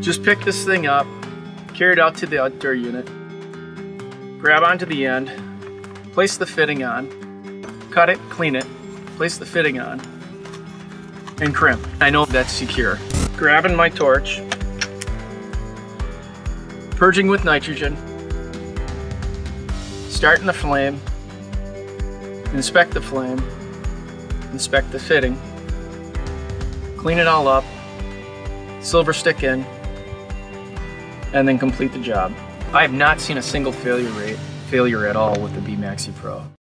Just pick this thing up, carry it out to the outdoor unit, grab onto the end, place the fitting on, cut it, clean it, place the fitting on, and crimp. I know that's secure. Grabbing my torch, purging with nitrogen, starting the flame, inspect the flame, inspect the fitting, clean it all up, silver stick in, and then complete the job. I have not seen a single failure at all with the MaxiPro.